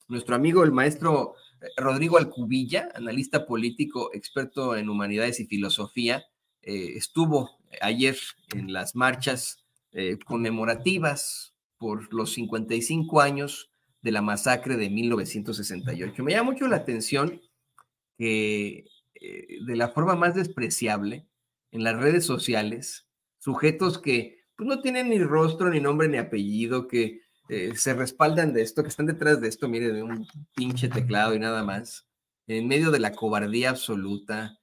nuestro amigo el maestro Rodrigo Alcubilla, analista político, experto en humanidades y filosofía, estuvo ayer en las marchas conmemorativas por los 55 años de la masacre de 1968. Me llama mucho la atención que de la forma más despreciable en las redes sociales, sujetos que pues, no tienen ni rostro, ni nombre, ni apellido, que se respaldan de esto, que están detrás de esto, mire, de un pinche teclado y nada más, en medio de la cobardía absoluta,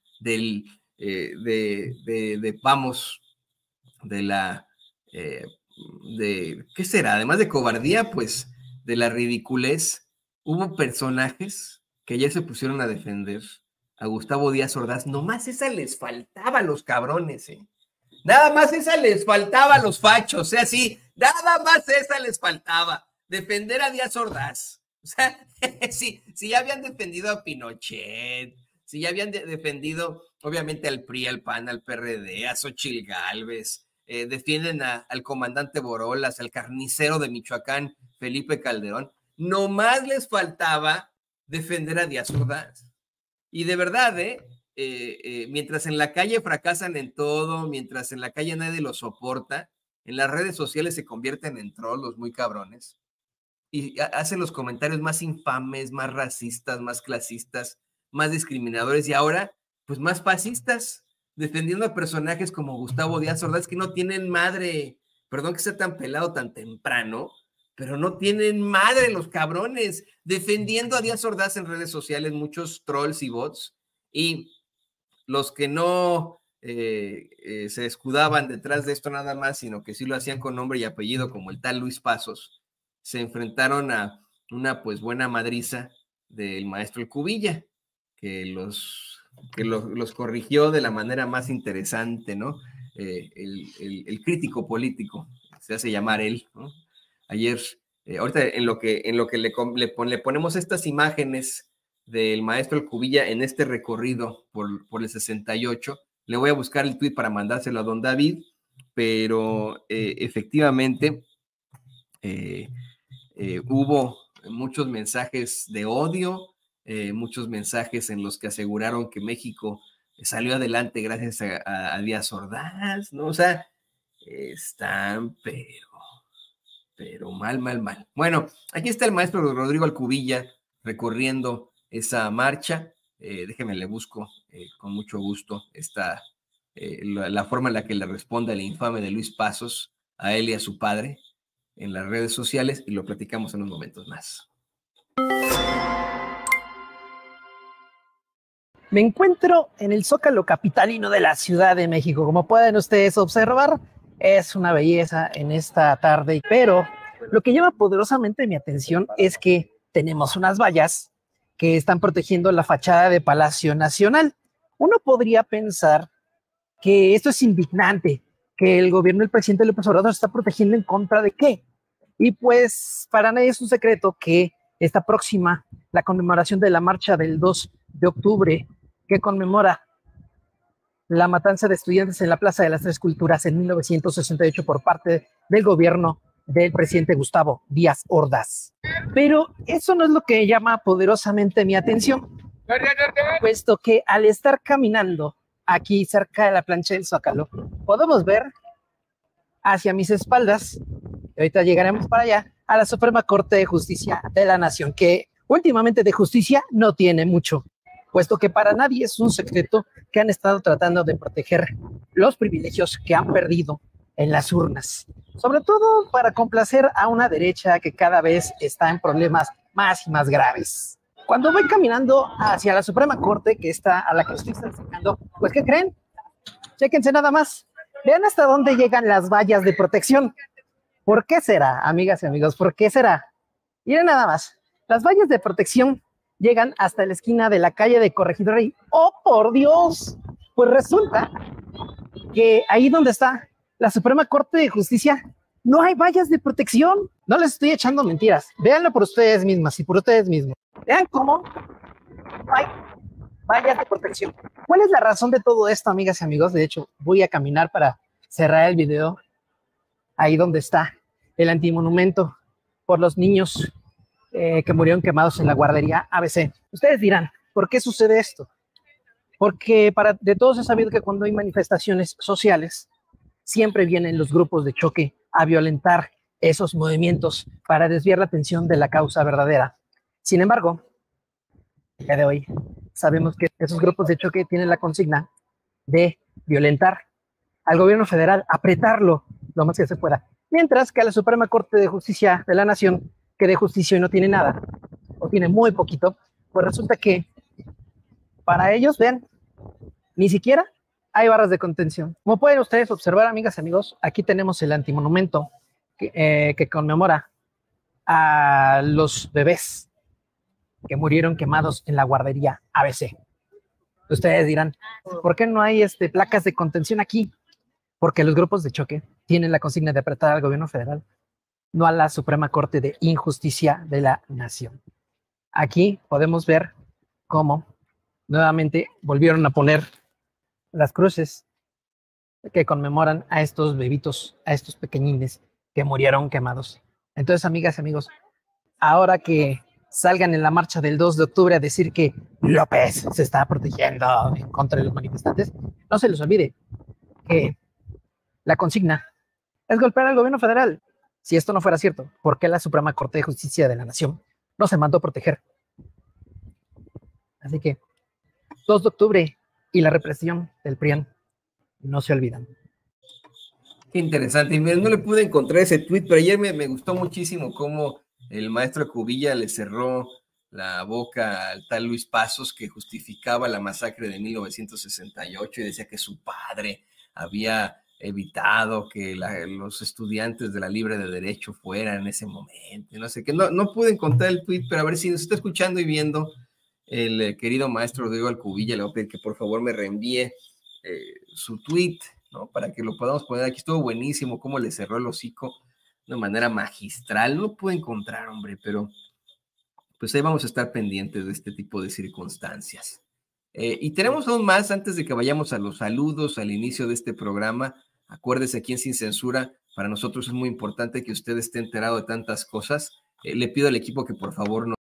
vamos, de la, eh, ¿qué será? Además de cobardía, pues, de la ridiculez, hubo personajes que ayer se pusieron a defender a Gustavo Díaz Ordaz, nomás esa les faltaba a los cabrones, ¿eh? Nada más esa les faltaba a los fachos, o sea, sí, nada más esa les faltaba, defender a Díaz Ordaz. O sea, si ya habían defendido a Pinochet, si ya habían defendido, obviamente, al PRI, al PAN, al PRD, a Xochitl Gálvez, defienden al comandante Borolas, al carnicero de Michoacán, Felipe Calderón, nomás les faltaba defender a Díaz Ordaz. Y de verdad, mientras en la calle fracasan en todo, mientras en la calle nadie los soporta, en las redes sociales se convierten en trolos muy cabrones y hacen los comentarios más infames, más racistas, más clasistas, más discriminadores y ahora, pues más fascistas, defendiendo a personajes como Gustavo Díaz Ordaz que no tienen madre. Perdón que sea tan pelado tan temprano, pero no tienen madre los cabrones, defendiendo a Díaz Ordaz en redes sociales, muchos trolls y bots, y los que no se escudaban detrás de esto nada más, sino que sí lo hacían con nombre y apellido, como el tal Luis Pasos, se enfrentaron a una pues buena madriza del maestro El Cubilla, que los corrigió de la manera más interesante, ¿no? El crítico político, se hace llamar él, ¿no? Ayer, ahorita en lo que le ponemos estas imágenes del maestro El Cubilla en este recorrido por el 68, le voy a buscar el tweet para mandárselo a don David, pero efectivamente hubo muchos mensajes de odio, muchos mensajes en los que aseguraron que México salió adelante gracias a Díaz Ordaz, ¿no? O sea, están, pero mal, mal, mal. Bueno, aquí está el maestro Rodrigo Alcubilla recorriendo esa marcha. Déjeme, le busco con mucho gusto la forma en la que le responde el infame de Luis Pasos a él y a su padre en las redes sociales y lo platicamos en unos momentos más. Me encuentro en el Zócalo capitalino de la Ciudad de México. Como pueden ustedes observar, es una belleza en esta tarde, pero lo que llama poderosamente mi atención es que tenemos unas vallas que están protegiendo la fachada de Palacio Nacional. Uno podría pensar que esto es indignante, que el gobierno del presidente López Obrador está protegiendo en contra de qué. Y pues para nadie es un secreto que está próxima la conmemoración de la marcha del 2 de octubre, que conmemora la matanza de estudiantes en la Plaza de las Tres Culturas en 1968 por parte del gobierno del presidente Gustavo Díaz Ordaz. Pero eso no es lo que llama poderosamente mi atención, puesto que al estar caminando aquí cerca de la plancha del Zócalo, podemos ver hacia mis espaldas, y ahorita llegaremos para allá, a la Suprema Corte de Justicia de la Nación, que últimamente de justicia no tiene mucho, puesto que para nadie es un secreto que han estado tratando de proteger los privilegios que han perdido en las urnas, sobre todo para complacer a una derecha que cada vez está en problemas más y más graves. Cuando voy caminando hacia la Suprema Corte, que está a la que estoy acercando, pues ¿qué creen? Chéquense nada más. Vean hasta dónde llegan las vallas de protección. ¿Por qué será, amigas y amigos? ¿Por qué será? Miren nada más. Las vallas de protección llegan hasta la esquina de la calle de Corregidora y ¡oh, por Dios! Pues resulta que ahí donde está la Suprema Corte de Justicia no hay vallas de protección. No les estoy echando mentiras. Véanlo por ustedes mismas y por ustedes mismos. Vean cómo no hay vallas de protección. ¿Cuál es la razón de todo esto, amigas y amigos? De hecho, voy a caminar para cerrar el video ahí donde está el antimonumento por los niños que murieron quemados en la guardería ABC. Ustedes dirán, ¿por qué sucede esto? Porque de todos es sabido que cuando hay manifestaciones sociales, siempre vienen los grupos de choque a violentar esos movimientos para desviar la atención de la causa verdadera. Sin embargo, el día de hoy sabemos que esos grupos de choque tienen la consigna de violentar al gobierno federal, apretarlo lo más que se pueda. Mientras que a la Suprema Corte de Justicia de la Nación, que de justicia no tiene nada, o tiene muy poquito, pues resulta que para ellos, vean, ni siquiera hay barras de contención. Como pueden ustedes observar, amigas y amigos, aquí tenemos el antimonumento que conmemora a los bebés que murieron quemados en la guardería ABC. Ustedes dirán, ¿por qué no hay placas de contención aquí? Porque los grupos de choque tienen la consigna de apretar al gobierno federal, no a la Suprema Corte de Injusticia de la Nación. Aquí podemos ver cómo nuevamente volvieron a poner las cruces que conmemoran a estos bebitos, a estos pequeñines que murieron quemados. Entonces, amigas y amigos, ahora que salgan en la marcha del 2 de octubre a decir que López se está protegiendo en contra de los manifestantes, no se les olvide que la consigna es golpear al gobierno federal. Si esto no fuera cierto, ¿por qué la Suprema Corte de Justicia de la Nación no se mandó a proteger? Así que 2 de octubre y la represión del PRIAN no se olvidan. Qué interesante. Y no le pude encontrar ese tweet, pero ayer me gustó muchísimo cómo el maestro Cubilla le cerró la boca al tal Luis Pasos, que justificaba la masacre de 1968 y decía que su padre había evitado que los estudiantes de la Libre de Derecho fueran en ese momento. No sé qué. No pude encontrar el tweet, pero a ver si nos está escuchando y viendo el querido maestro Rodrigo Alcubilla, le voy a pedir que por favor me reenvíe su tweet, ¿no? Para que lo podamos poner aquí. Estuvo buenísimo cómo le cerró el hocico de una manera magistral. No lo pude encontrar, hombre, pero pues ahí vamos a estar pendientes de este tipo de circunstancias. Y tenemos aún más antes de que vayamos a los saludos al inicio de este programa. Acuérdese, aquí en Sin Censura, para nosotros es muy importante que usted esté enterado de tantas cosas. Le pido al equipo que por favor no